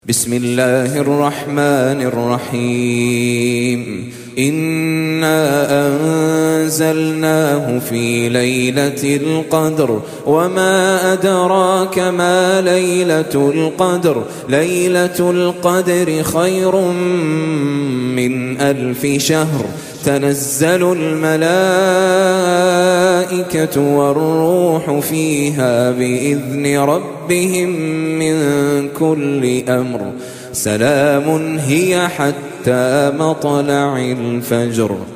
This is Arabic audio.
بسم الله الرحمن الرحيم إنا أنزلناه في ليلة القدر وما أدراك ما ليلة القدر ليلة القدر خير من 1000 شهر تنزل الملائكة والروح فيها بإذن ربهم من كل أمر سلام هي حتى مطلع الفجر.